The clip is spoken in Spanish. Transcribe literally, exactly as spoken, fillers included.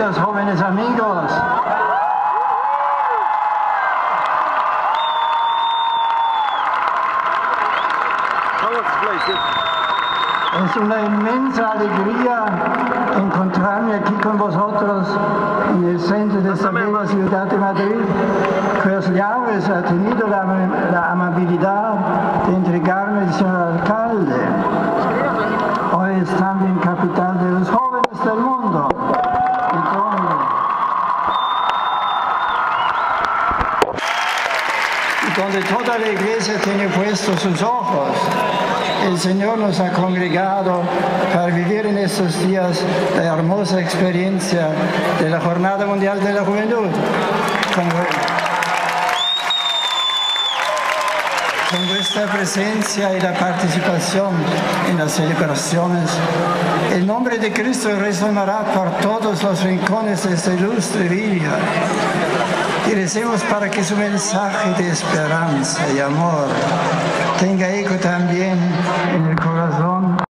queridos jóvenes amigos. Es una inmensa alegría encontrarme aquí con vosotros en el centro de esta bella ciudad de Madrid, cuyas llaves ha tenido la, la amabilidad de entregarme el señor alcalde. Hoy es también capital de los jóvenes del mundo. Y donde toda la iglesia tiene puestos sus ojos, el Señor nos ha congregado para vivir en estos días la hermosa experiencia de la Jornada Mundial de la Juventud. Con, con vuestra presencia y la participación en las celebraciones, el nombre de Cristo resonará por todos los rincones de esta ilustre villa. Y recemos para que su mensaje de esperanza y amor tenga eco también en el corazón